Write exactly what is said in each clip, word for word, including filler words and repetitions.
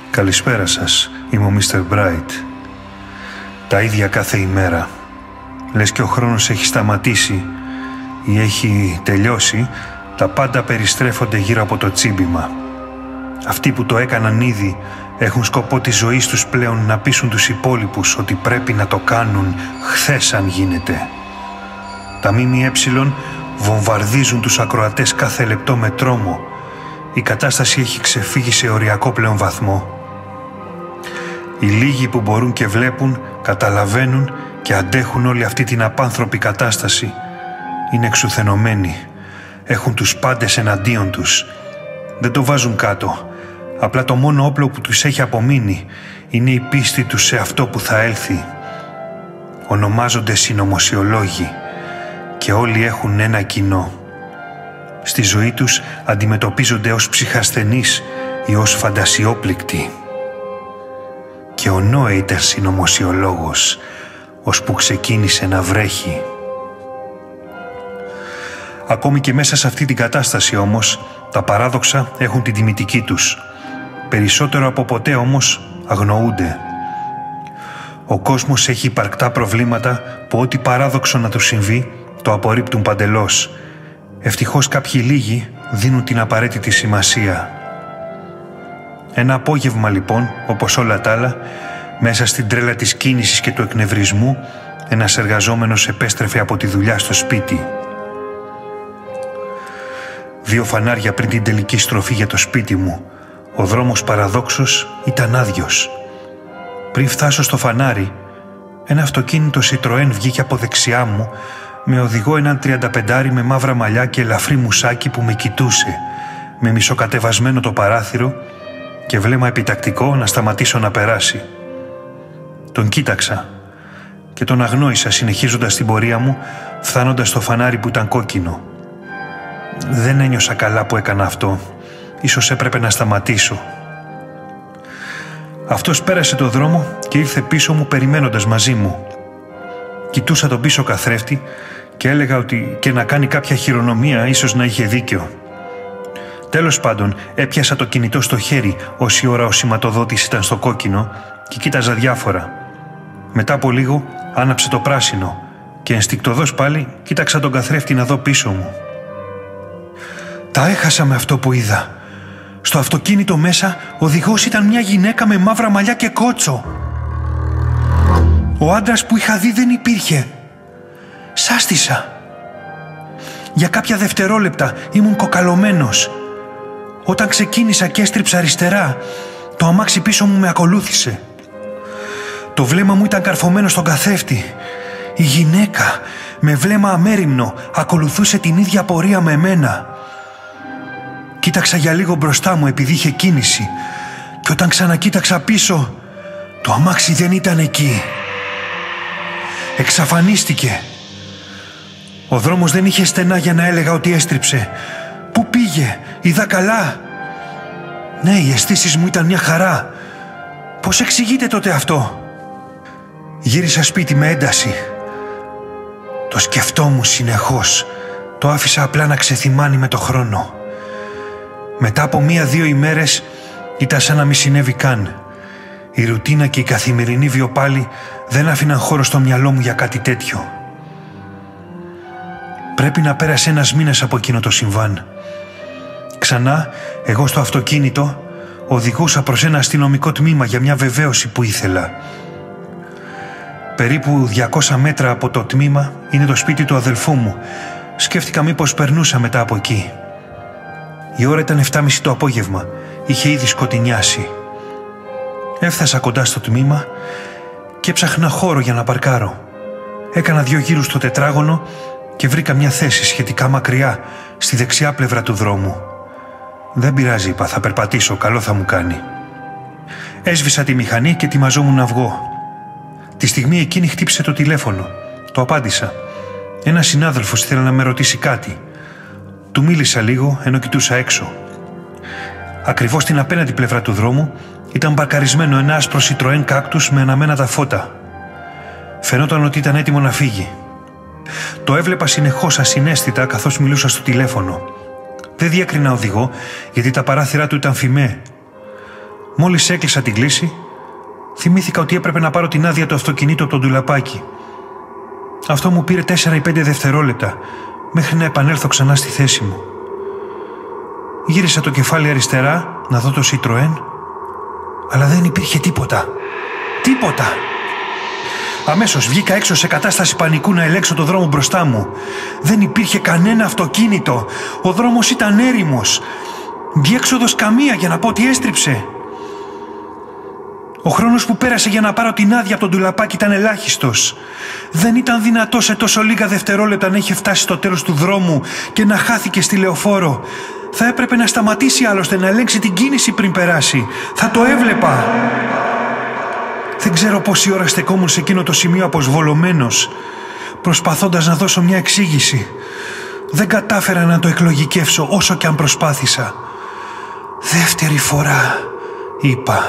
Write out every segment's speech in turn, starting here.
Καλησπέρα σας, είμαι ο μίστερ Bright. Τα ίδια κάθε ημέρα. Λες και ο χρόνος έχει σταματήσει ή έχει τελειώσει, τα πάντα περιστρέφονται γύρω από το τσίμπημα. Αυτοί που το έκαναν ήδη έχουν σκοπό της ζωής τους πλέον να πείσουν τους υπόλοιπους ότι πρέπει να το κάνουν χθες αν γίνεται. Τα ΜΜΕ βομβαρδίζουν τους ακροατές κάθε λεπτό με τρόμο. Η κατάσταση έχει ξεφύγει σε οριακό πλέον βαθμό. Οι λίγοι που μπορούν και βλέπουν, καταλαβαίνουν και αντέχουν όλη αυτή την απάνθρωπη κατάσταση είναι εξουθενωμένοι. Έχουν τους πάντες εναντίον τους. Δεν το βάζουν κάτω. Απλά το μόνο όπλο που τους έχει απομείνει είναι η πίστη τους σε αυτό που θα έλθει. Ονομάζονται συνωμοσιολόγοι και όλοι έχουν ένα κοινό. Στη ζωή τους αντιμετωπίζονται ως ψυχασθενείς ή ως φαντασιόπληκτοι. Και ο Νόε ήταν συνωμοσιολόγος, ώσπου ξεκίνησε να βρέχει. Ακόμη και μέσα σε αυτή την κατάσταση όμως, τα παράδοξα έχουν την τιμητική τους. Περισσότερο από ποτέ όμως αγνοούνται. Ο κόσμος έχει υπαρκτά προβλήματα που ό,τι παράδοξο να του συμβεί, το απορρίπτουν παντελώς. Ευτυχώς κάποιοι λίγοι δίνουν την απαραίτητη σημασία. Ένα απόγευμα λοιπόν, όπως όλα τα άλλα, μέσα στην τρέλα της κίνησης και του εκνευρισμού, ένας εργαζόμενος επέστρεφε από τη δουλειά στο σπίτι. Δύο φανάρια πριν την τελική στροφή για το σπίτι μου. Ο δρόμος παραδόξως ήταν άδειος. Πριν φτάσω στο φανάρι, ένα αυτοκίνητο Citroën βγήκε από δεξιά μου με οδηγό έναν τριανταπεντάρι με μαύρα μαλλιά και ελαφρύ μουσάκι που με κοιτούσε, με μισοκατεβασμένο το παράθυρο και βλέμμα επιτακτικό να σταματήσω να περάσει. Τον κοίταξα και τον αγνόησα συνεχίζοντας την πορεία μου, φτάνοντας στο φανάρι που ήταν κόκκινο. Δεν ένιωσα καλά που έκανα αυτό. Ίσως έπρεπε να σταματήσω. Αυτός πέρασε το δρόμο και ήρθε πίσω μου περιμένοντας μαζί μου. Κοιτούσα τον πίσω καθρέφτη και έλεγα ότι και να κάνει κάποια χειρονομία ίσως να είχε δίκιο. Τέλος πάντων, έπιασα το κινητό στο χέρι όση ώρα ο σηματοδότης ήταν στο κόκκινο και κοίταζα διάφορα. Μετά από λίγο άναψε το πράσινο και ενστικτωδώς πάλι κοίταξα τον καθρέφτη να δω πίσω μου. Τα έχασα με αυτό που είδα. Στο αυτοκίνητο μέσα οδηγός ήταν μια γυναίκα με μαύρα μαλλιά και κότσο. Ο άντρας που είχα δει δεν υπήρχε. Σάστησα. Για κάποια δευτερόλεπτα ήμουν κοκαλωμένος. Όταν ξεκίνησα και έστριψα αριστερά, το αμάξι πίσω μου με ακολούθησε. Το βλέμμα μου ήταν καρφωμένο στον καθρέφτη. Η γυναίκα με βλέμμα αμέριμνο ακολουθούσε την ίδια πορεία με εμένα. Κοίταξα για λίγο μπροστά μου επειδή είχε κίνηση και όταν ξανακοίταξα πίσω, το αμάξι δεν ήταν εκεί. Εξαφανίστηκε. Ο δρόμος δεν είχε στενά για να έλεγα ότι έστριψε. Πού πήγε, είδα καλά. Ναι, οι αισθήσεις μου ήταν μια χαρά. Πώς εξηγείται τότε αυτό? Γύρισα σπίτι με ένταση. Το σκεφτόμουν συνεχώς. Το άφησα απλά να ξεθυμάνει με το χρόνο. Μετά από μία-δύο ημέρες ήταν σαν να μη συνέβη καν. Η ρουτίνα και η καθημερινή βιοπάλη δεν άφηναν χώρο στο μυαλό μου για κάτι τέτοιο. Πρέπει να πέρασε ένας μήνας από εκείνο το συμβάν. Ξανά, εγώ στο αυτοκίνητο, οδηγούσα προς ένα αστυνομικό τμήμα για μια βεβαίωση που ήθελα. Περίπου διακόσια μέτρα από το τμήμα είναι το σπίτι του αδελφού μου. Σκέφτηκα μήπως περνούσα μετά από εκεί. Η ώρα ήταν εφτά και μισή το απόγευμα. Είχε ήδη σκοτεινιάσει. Έφτασα κοντά στο τμήμα και έψαχνα χώρο για να παρκάρω. Έκανα δύο γύρους στο τετράγωνο και βρήκα μια θέση σχετικά μακριά, στη δεξιά πλευρά του δρόμου. Δεν πειράζει, είπα, θα περπατήσω, καλό θα μου κάνει. Έσβησα τη μηχανή και ετοιμαζόμουν να βγω. Τη στιγμή εκείνη χτύπησε το τηλέφωνο. Το απάντησα. Ένας συνάδελφος ήθελε να με ρωτήσει κάτι. Του μίλησα λίγο ενώ κοιτούσα έξω. Ακριβώς στην απέναντι πλευρά του δρόμου ήταν παρκαρισμένο ένα άσπρο Citroën Cactus με αναμένα τα φώτα. Φαινόταν ότι ήταν έτοιμο να φύγει. Το έβλεπα συνεχώς ασυναίσθητα καθώς μιλούσα στο τηλέφωνο. Δεν διέκρινα οδηγό γιατί τα παράθυρά του ήταν φημέ. Μόλις έκλεισα την κλίση, θυμήθηκα ότι έπρεπε να πάρω την άδεια του αυτοκινήτου από τον ντουλαπάκι. Αυτό μου πήρε τέσσερα ή πέντε δευτερόλεπτα μέχρι να επανέλθω ξανά στη θέση μου. Γύρισα το κεφάλι αριστερά να δω το Citroën, αλλά δεν υπήρχε τίποτα. Τίποτα! Αμέσως βγήκα έξω σε κατάσταση πανικού να ελέγξω το δρόμο μπροστά μου. Δεν υπήρχε κανένα αυτοκίνητο. Ο δρόμος ήταν έρημος. Διέξοδος καμία για να πω ότι έστριψε. Ο χρόνος που πέρασε για να πάρω την άδεια από τον ντουλαπάκι ήταν ελάχιστος. Δεν ήταν δυνατό σε τόσο λίγα δευτερόλεπτα να είχε φτάσει στο τέλος του δρόμου και να χάθηκε στη λεωφόρο. Θα έπρεπε να σταματήσει άλλωστε, να ελέγξει την κίνηση πριν περάσει. Θα το έβλεπα. Δεν ξέρω πόση ώρα στεκόμουν σε εκείνο το σημείο αποσβολωμένος, προσπαθώντας να δώσω μια εξήγηση. Δεν κατάφερα να το εκλογικεύσω όσο κι αν προσπάθησα. «Δεύτερη φορά», είπα.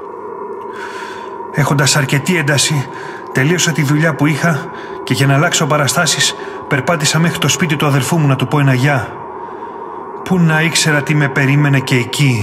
Έχοντας αρκετή ένταση, τελείωσα τη δουλειά που είχα και για να αλλάξω παραστάσεις περπάτησα μέχρι το σπίτι του αδερφού μου να του πω ένα γεια. Πού να ήξερα τι με περίμενε και εκεί.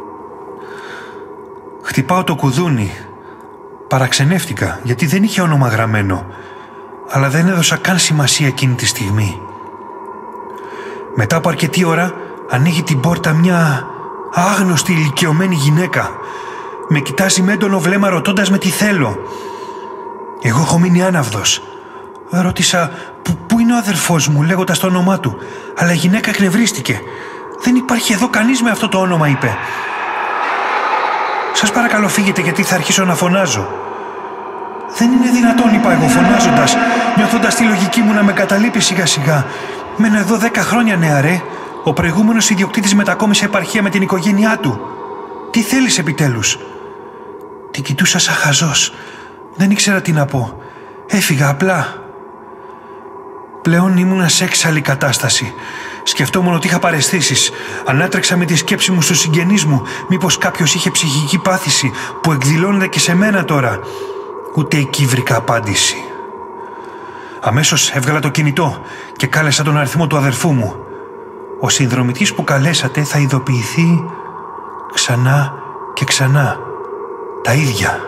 Χτυπάω το κουδούνι. Παραξενεύτηκα γιατί δεν είχε όνομα γραμμένο, αλλά δεν έδωσα καν σημασία εκείνη τη στιγμή. Μετά από αρκετή ώρα ανοίγει την πόρτα μια άγνωστη ηλικιωμένη γυναίκα. Με κοιτάζει με έντονο βλέμμα ρωτώντας με τι θέλω. Εγώ έχω μείνει άναυδος. Ρώτησα πού είναι ο αδερφός μου λέγοντας το όνομά του, αλλά η γυναίκα εκνευρίστηκε. «Δεν υπάρχει εδώ κανείς με αυτό το όνομα», είπε. «Σας παρακαλώ φύγετε γιατί θα αρχίσω να φωνάζω». «Δεν είναι δυνατόν», είπα εγώ φωνάζοντας, νιώθοντας τη λογική μου να με καταλείπει σιγά σιγά. «Μένω εδώ δέκα χρόνια, νεαρέ. Ο προηγούμενος ιδιοκτήτης μετακόμισε επαρχία με την οικογένειά του. Τι θέλεις επιτέλους?» Την κοιτούσα σαν χαζός. Δεν ήξερα τι να πω. Έφυγα απλά. Πλέον ήμουνα σε έξαλλη κατάσταση. Σκεφτόμουν ότι είχα παραισθήσεις. Ανάτρεξα με τη σκέψη μου στους συγγενείς μου. Μήπως κάποιος είχε ψυχική πάθηση που εκδηλώνεται και σε μένα τώρα. Ούτε εκεί βρήκα απάντηση. Αμέσως έβγαλα το κινητό και κάλεσα τον αριθμό του αδερφού μου. Ο συνδρομητής που καλέσατε θα ειδοποιηθεί ξανά και ξανά. Τα ίδια.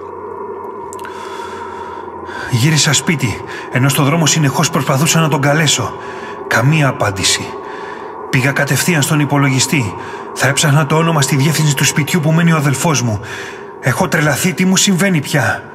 Γύρισα σπίτι, ενώ στο δρόμο συνεχώς προσπαθούσα να τον καλέσω. Καμία απάντηση. Πήγα κατευθείαν στον υπολογιστή. Θα έψαχνα το όνομα στη διεύθυνση του σπιτιού που μένει ο αδελφός μου. Έχω τρελαθεί, τι μου συμβαίνει πια.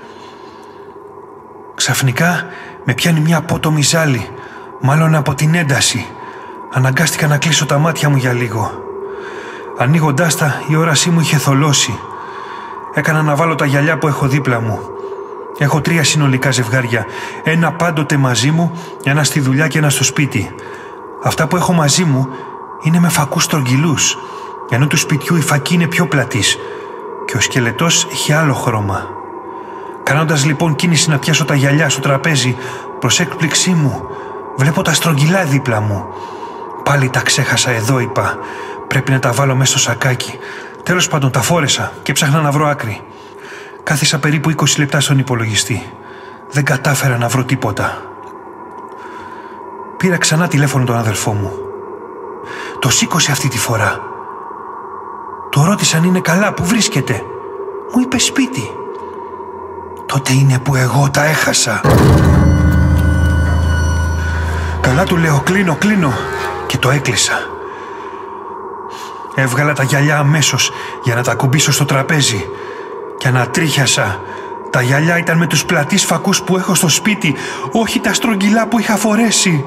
Ξαφνικά με πιάνει μια απότομη ζάλη, μάλλον από την ένταση. Αναγκάστηκα να κλείσω τα μάτια μου για λίγο. Ανοίγοντάς τα, η όρασή μου είχε θολώσει. Έκανα να βάλω τα γυαλιά που έχω δίπλα μου. Έχω τρία συνολικά ζευγάρια. Ένα πάντοτε μαζί μου, ένα στη δουλειά και ένα στο σπίτι. Αυτά που έχω μαζί μου είναι με φακούς στρογγυλούς, ενώ του σπιτιού η φακή είναι πιο πλατής και ο σκελετός έχει άλλο χρώμα. Κάνοντας λοιπόν κίνηση να πιάσω τα γυαλιά στο τραπέζι, προς έκπληξή μου, βλέπω τα στρογγυλά δίπλα μου. Πάλι τα ξέχασα εδώ, είπα. Πρέπει να τα βάλω μέσα στο σακάκι. Τέλος πάντων, τα φόρεσα και ψάχνα να βρω άκρη. Κάθισα περίπου είκοσι λεπτά στον υπολογιστή. Δεν κατάφερα να βρω τίποτα. Πήρα ξανά τηλέφωνο τον αδερφό μου. Το σήκωσε αυτή τη φορά. Το ρώτησα αν είναι καλά, που βρίσκεται. Μου είπε σπίτι. Τότε είναι που εγώ τα έχασα. Καλά, του λέω, κλείνω, κλείνω. Και το έκλεισα. Έβγαλα τα γυαλιά αμέσως για να τα κουμπίσω στο τραπέζι και ανατρίχιασα. Τα γυαλιά ήταν με τους πλατείς φακούς που έχω στο σπίτι, όχι τα στρογγυλά που είχα φορέσει.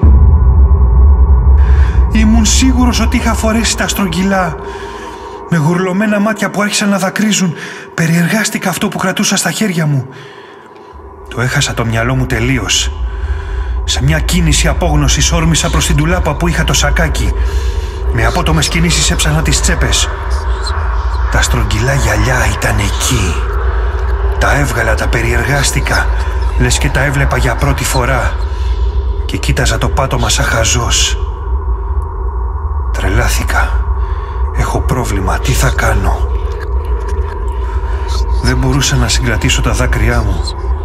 Ήμουν σίγουρος ότι είχα φορέσει τα στρογγυλά. Με γουρλωμένα μάτια που άρχισαν να δακρύζουν, περιεργάστηκα αυτό που κρατούσα στα χέρια μου. Το έχασα το μυαλό μου τελείως. Σε μια κίνηση απόγνωσης όρμησα προς την ντουλάπα που είχα το σακάκι. Με απότομες κινήσεις έψαχνα τις τσέπες. Τα στρογγυλά γυαλιά ήταν εκεί. Τα έβγαλα, τα περιεργάστηκα, λες και τα έβλεπα για πρώτη φορά. Και κοίταζα το πάτωμα σαν χαζός. Τρελάθηκα. Έχω πρόβλημα, τι θα κάνω? Δεν μπορούσα να συγκρατήσω τα δάκρυά μου.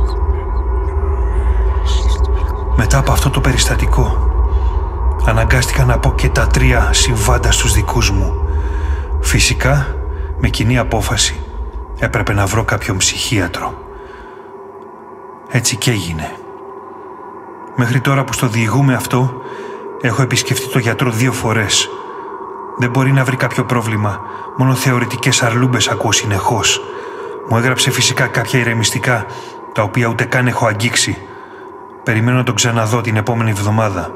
Μετά από αυτό το περιστατικό, αναγκάστηκα να πω και τα τρία συμβάντα στους δικούς μου. Φυσικά, με κοινή απόφαση, Έπρεπε να βρω κάποιον ψυχίατρο. Έτσι κι έγινε. Μέχρι τώρα που στο διηγούμε αυτό, έχω επισκεφτεί το γιατρό δύο φορές. Δεν μπορεί να βρει κάποιο πρόβλημα, μόνο θεωρητικές αρλούμπες ακούω συνεχώς. Μου έγραψε φυσικά κάποια ηρεμιστικά, τα οποία ούτε καν έχω αγγίξει. Περιμένω να τον ξαναδώ την επόμενη εβδομάδα.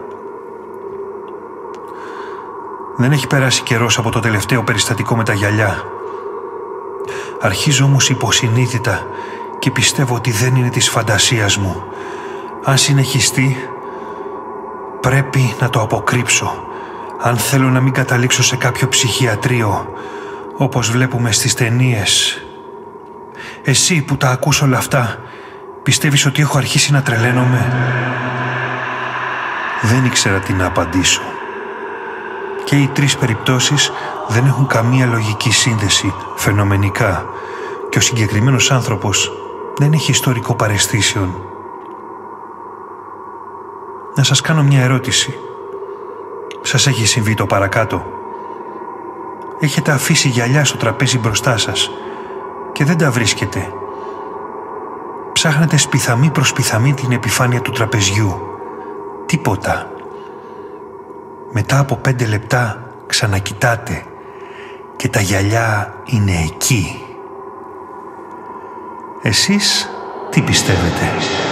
Δεν έχει περάσει καιρός από το τελευταίο περιστατικό με τα γυαλιά. Αρχίζω όμως υποσυνείδητα και πιστεύω ότι δεν είναι της φαντασίας μου. Αν συνεχιστεί, πρέπει να το αποκρύψω, αν θέλω να μην καταλήξω σε κάποιο ψυχιατρίο, όπως βλέπουμε στις ταινίες. Εσύ που τα ακούς όλα αυτά, πιστεύεις ότι έχω αρχίσει να τρελαίνομαι? Δεν ήξερα τι να απαντήσω. Και οι τρεις περιπτώσεις δεν έχουν καμία λογική σύνδεση φαινομενικά και ο συγκεκριμένος άνθρωπος δεν έχει ιστορικό παραισθήσεων. Να σας κάνω μια ερώτηση. Σας έχει συμβεί το παρακάτω? Έχετε αφήσει γυαλιά στο τραπέζι μπροστά σας και δεν τα βρίσκετε. Ψάχνετε σπιθαμή προς σπιθαμή την επιφάνεια του τραπεζιού. Τίποτα. Μετά από πέντε λεπτά ξανακοιτάτε και τα γυαλιά είναι εκεί. Εσείς τι πιστεύετε?